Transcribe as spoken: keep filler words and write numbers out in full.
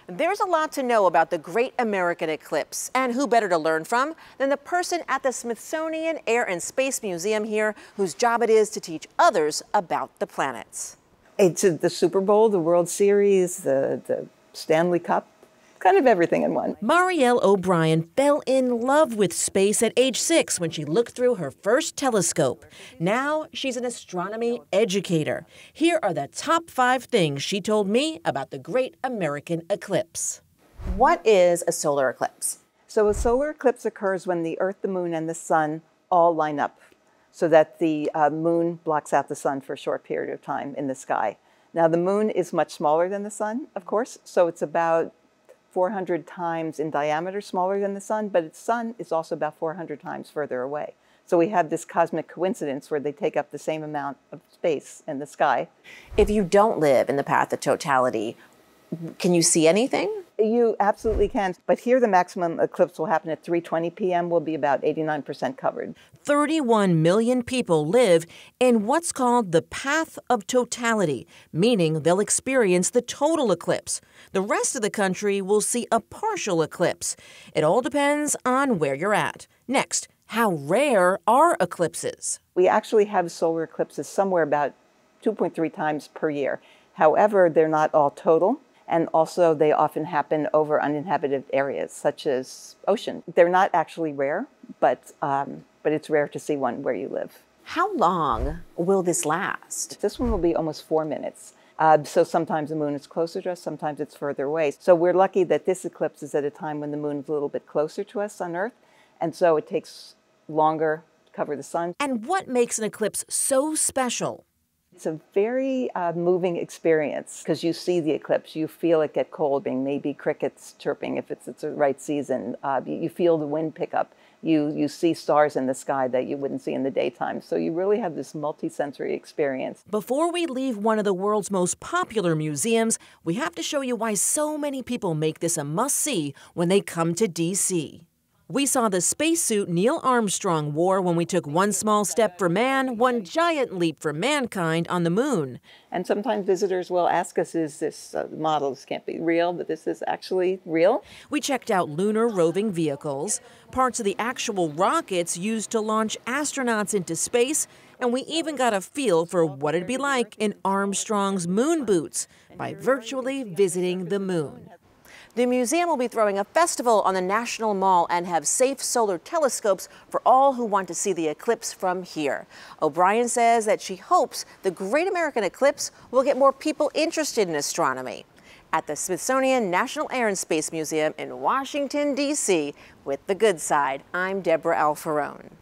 There's a lot to know about the Great American Eclipse, and who better to learn from than the person at the Smithsonian Air and Space Museum here, whose job it is to teach others about the planets. It's the Super Bowl, the World Series, the, the Stanley Cup, kind of everything in one. Mariel O'Brien fell in love with space at age six when she looked through her first telescope. Now she's an astronomy educator. Here are the top five things she told me about the Great American Eclipse. What is a solar eclipse? So a solar eclipse occurs when the Earth, the Moon, and the Sun all line up, so that the uh, Moon blocks out the Sun for a short period of time in the sky. Now the Moon is much smaller than the Sun, of course, so it's about four hundred times in diameter smaller than the Sun, but its Sun is also about four hundred times further away. So we have this cosmic coincidence where they take up the same amount of space in the sky. If you don't live in the path of totality, can you see anything? You absolutely can, but here the maximum eclipse will happen at three twenty p m We'll be about eighty-nine percent covered. thirty-one million people live in what's called the path of totality, meaning they'll experience the total eclipse. The rest of the country will see a partial eclipse. It all depends on where you're at. Next, how rare are eclipses? We actually have solar eclipses somewhere about two point three times per year. However, they're not all total. And also they often happen over uninhabited areas, such as ocean. They're not actually rare, but, um, but it's rare to see one where you live. How long will this last? This one will be almost four minutes. Uh, so sometimes the moon is closer to us, sometimes it's further away. So we're lucky that this eclipse is at a time when the moon is a little bit closer to us on Earth, and so it takes longer to cover the sun. And what makes an eclipse so special? It's a very uh, moving experience because you see the eclipse, you feel it get cold, being maybe crickets chirping if it's, it's the right season. Uh, you, you feel the wind pick up. You, you see stars in the sky that you wouldn't see in the daytime. So you really have this multi-sensory experience. Before we leave one of the world's most popular museums, we have to show you why so many people make this a must-see when they come to D C We saw the spacesuit Neil Armstrong wore when we took one small step for man, one giant leap for mankind on the moon. And sometimes visitors will ask us, is this uh, model, this can't be real, but this is actually real? We checked out lunar roving vehicles, parts of the actual rockets used to launch astronauts into space, and we even got a feel for what it'd be like in Armstrong's moon boots by virtually visiting the moon. The museum will be throwing a festival on the National Mall and have safe solar telescopes for all who want to see the eclipse from here. O'Brien says that she hopes the Great American Eclipse will get more people interested in astronomy. At the Smithsonian National Air and Space Museum in Washington, D C, with the good side, I'm Debra Alfarone.